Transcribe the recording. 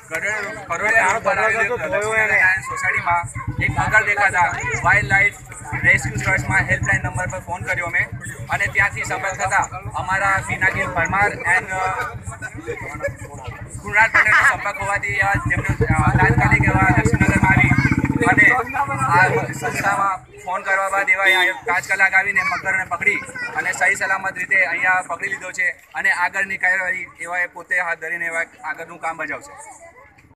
સોસાયટીમાં એક મગર દેખાતા વાઇલ્ડ લાઇફ રેસ્ક્યુ સર્ચમાં હેલ્પલાઇન નંબર પર ફોન કર્યો મેં અને ત્યાંથી સંપર્ક થતા અમારા પિનાકીલ પરમાર એન્ડ કુણાલ પટેલનો સંપર્ક હોવાથી તેમને તાત્કાલિક એવા લક્ષ્મીનગરમાં આવી અને આ સંસ્થામાં ફોન કરવા બાદ એવા અહીંયા 5 કલાક આવીને મગરને પકડી અને સહી સલામત રીતે અહીંયા પકડી લીધો છે અને આગળની કાર્યવાહી એવા પોતે હાથ ધરીને એવા આગળનું કામ બજાવશે.